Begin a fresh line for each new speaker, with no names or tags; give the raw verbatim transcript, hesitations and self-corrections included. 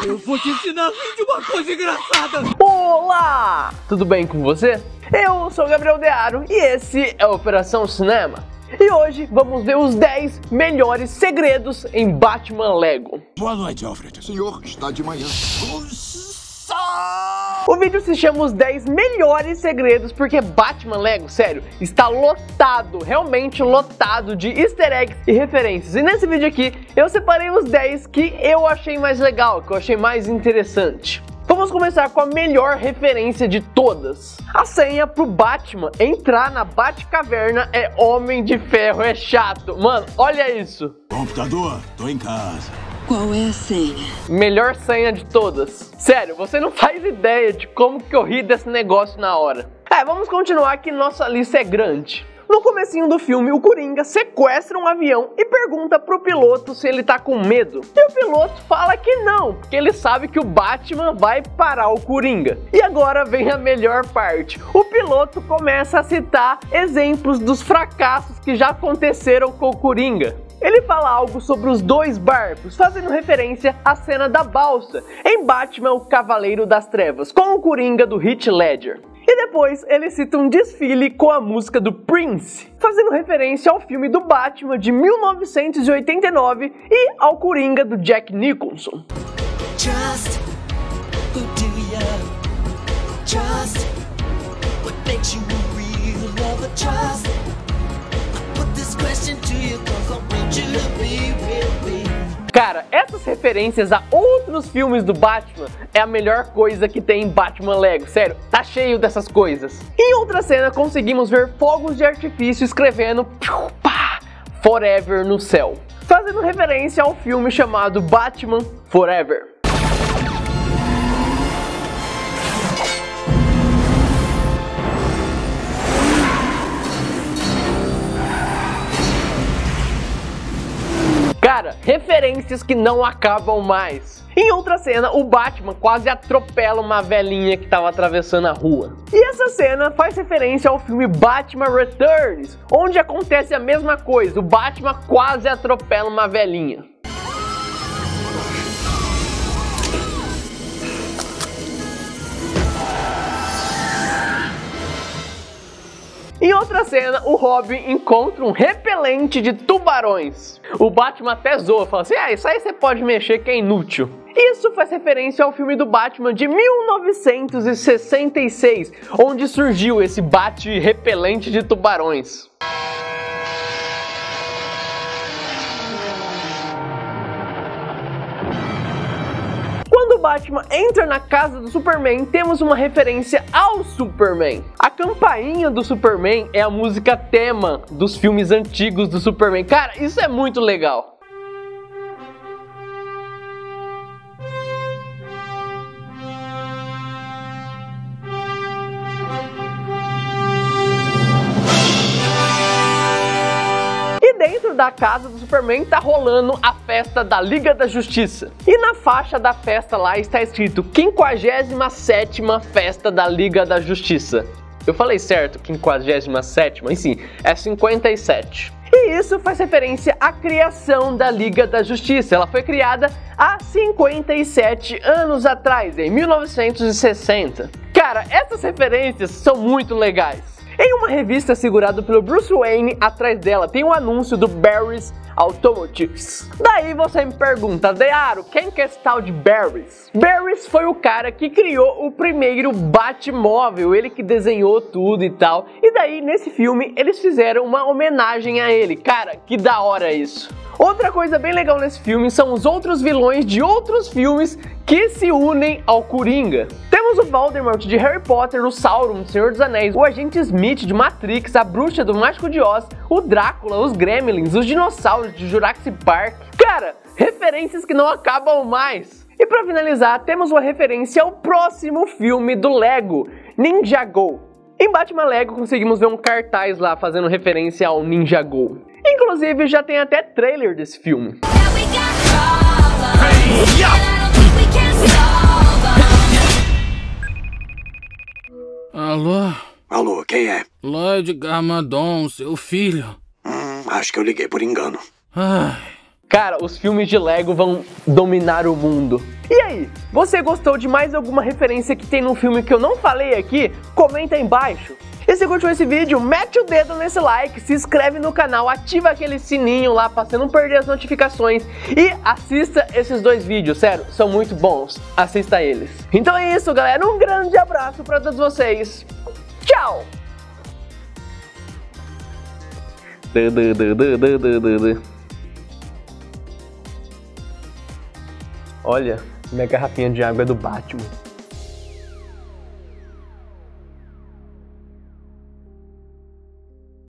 Eu vou te ensinar de uma coisa engraçada.
Olá! Tudo bem com você? Eu sou o Gabriel Dearo e esse é a Operação Cinema. E hoje vamos ver os dez melhores segredos em Batman Lego.
Boa noite, Alfred.
Senhor, está de manhã.
O vídeo se chama Os dez Melhores Segredos porque Batman Lego, sério, está lotado, realmente lotado de easter eggs e referências. E nesse vídeo aqui eu separei os dez que eu achei mais legal, que eu achei mais interessante. Vamos começar com a melhor referência de todas. A senha pro Batman entrar na Batcaverna é Homem de Ferro, é chato. Mano, olha isso.
Computador, tô em casa.
Qual é a senha?
Melhor senha de todas. Sério, você não faz ideia de como que eu ri desse negócio na hora. É, vamos continuar que nossa lista é grande. No comecinho do filme, o Coringa sequestra um avião e pergunta pro piloto se ele tá com medo. E o piloto fala que não, porque ele sabe que o Batman vai parar o Coringa. E agora vem a melhor parte. O piloto começa a citar exemplos dos fracassos que já aconteceram com o Coringa. Ele fala algo sobre os dois barcos, fazendo referência à cena da balsa em Batman, o Cavaleiro das Trevas, com o Coringa do Heath Ledger. E depois ele cita um desfile com a música do Prince, fazendo referência ao filme do Batman de mil novecentos e oitenta e nove e ao Coringa do Jack Nicholson.
Just who do you trust? What makes you a real lover? Trust. I put this question to you 'cause I want you to be with me.
Cara, essas referências a outros filmes do Batman é a melhor coisa que tem em Batman Lego, sério, tá cheio dessas coisas. Em outra cena conseguimos ver fogos de artifício escrevendo pá, Forever no céu, fazendo referência ao filme chamado Batman Forever. Cara, referências que não acabam mais. Em outra cena, o Batman quase atropela uma velhinha que estava atravessando a rua. E essa cena faz referência ao filme Batman Returns, onde acontece a mesma coisa, o Batman quase atropela uma velhinha. Em outra cena, o Robin encontra um repelente de tubarões. O Batman até zoa, fala assim, ah, isso aí você pode mexer que é inútil. Isso faz referência ao filme do Batman de mil novecentos e sessenta e seis, onde surgiu esse bate-repelente de tubarões. Quando o Batman entra na casa do Superman, temos uma referência ao Superman. A campainha do Superman é a música tema dos filmes antigos do Superman. Cara, isso é muito legal. Dentro da casa do Superman tá rolando a festa da Liga da Justiça. E na faixa da festa lá está escrito quinquagésima sétima Festa da Liga da Justiça. Eu falei certo, quinquagésima sétima? Enfim, é cinquenta e sete. E isso faz referência à criação da Liga da Justiça. Ela foi criada há cinquenta e sete anos atrás, em mil novecentos e sessenta. Cara, essas referências são muito legais. Em uma revista segurada pelo Bruce Wayne, atrás dela tem um anúncio do Barry's Automotives. Daí você me pergunta, Dearo, quem que é esse tal de Barry's? Barry's foi o cara que criou o primeiro Batmóvel, ele que desenhou tudo e tal. E daí, nesse filme, eles fizeram uma homenagem a ele. Cara, que da hora isso. Outra coisa bem legal nesse filme são os outros vilões de outros filmes que se unem ao Coringa. Temos o Voldemort de Harry Potter, o Sauron de Senhor dos Anéis, o Agente Smith de Matrix, a Bruxa do Mágico de Oz, o Drácula, os Gremlins, os dinossauros de Jurassic Park. Cara, referências que não acabam mais. E pra finalizar, temos uma referência ao próximo filme do Lego, Ninjago. Em Batman Lego conseguimos ver um cartaz lá fazendo referência ao Ninjago. Inclusive já tem até trailer desse filme.
Alô?
Alô, quem é?
Lloyd Garmadon, seu filho.
Hum, acho que eu liguei por engano.
Ai...
Cara, os filmes de Lego vão dominar o mundo. E aí, você gostou de mais alguma referência que tem no filme que eu não falei aqui? Comenta aí embaixo. E se curtiu esse vídeo, mete o dedo nesse like, se inscreve no canal, ativa aquele sininho lá pra você não perder as notificações e assista esses dois vídeos, sério, são muito bons, assista eles. Então é isso, galera, um grande abraço pra todos vocês, tchau! Olha, minha garrafinha de água é do Batman.